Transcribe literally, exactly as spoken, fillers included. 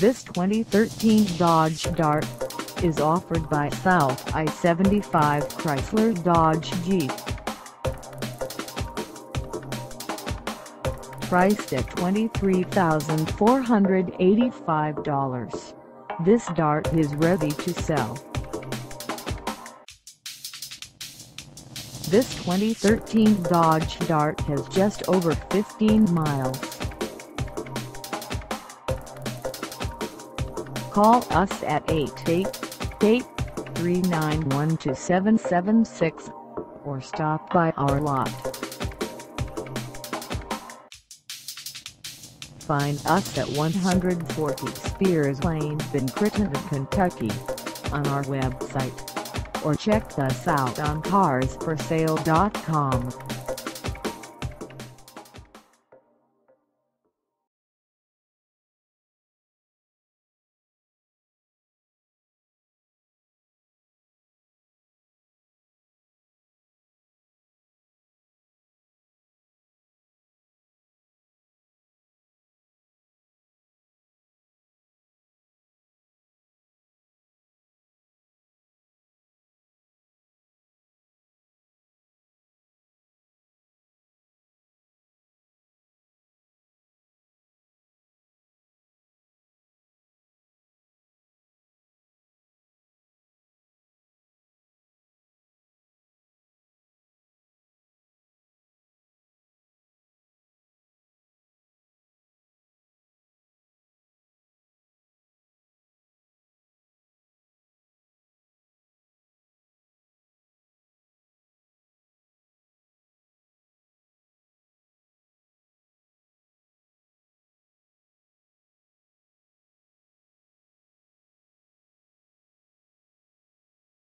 This twenty thirteen Dodge Dart is offered by South I seventy-five Chrysler Dodge Jeep. Priced at twenty-three thousand four hundred eighty-five dollars, this Dart is ready to sell. This twenty thirteen Dodge Dart has just over fifteen miles. Call us at eight eight eight, three nine one, two seven seven six or stop by our lot. Find us at one forty Spears Lane in Crittenden, Kentucky on our website, or check us out on cars for sale dot com.